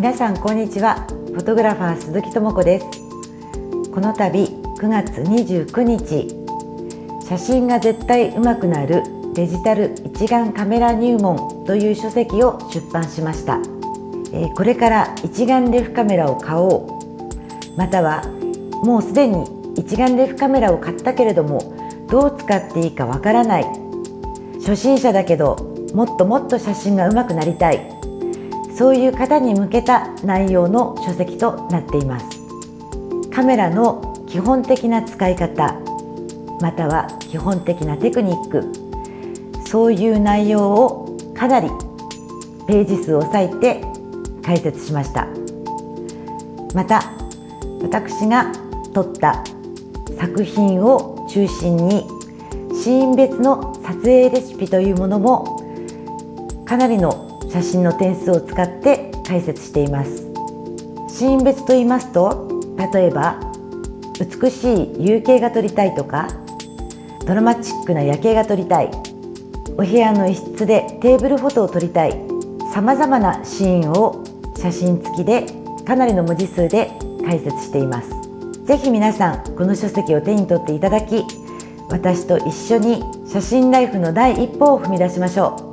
皆さんこんにちは。フォトグラファー鈴木智子です。この度9月29日、写真が絶対上手くなるデジタル一眼カメラ入門という書籍を出版しました。これから一眼レフカメラを買おう、またはもうすでに一眼レフカメラを買ったけれどもどう使っていいかわからない、初心者だけどもっともっと写真が上手くなりたい、そういう方に向けた内容の書籍となっています。カメラの基本的な使い方、または基本的なテクニック、そういう内容をかなりページ数を割いて解説しました。また私が撮った作品を中心にシーン別の撮影レシピというものもかなりの写真の点数を使って解説しています。シーン別と言いますと、例えば美しい夕景が撮りたいとか、ドラマチックな夜景が撮りたい、お部屋の一室でテーブルフォトを撮りたい、さまざまなシーンを写真付きでかなりの文字数で解説しています。ぜひ皆さんこの書籍を手に取っていただき、私と一緒に写真ライフの第一歩を踏み出しましょう。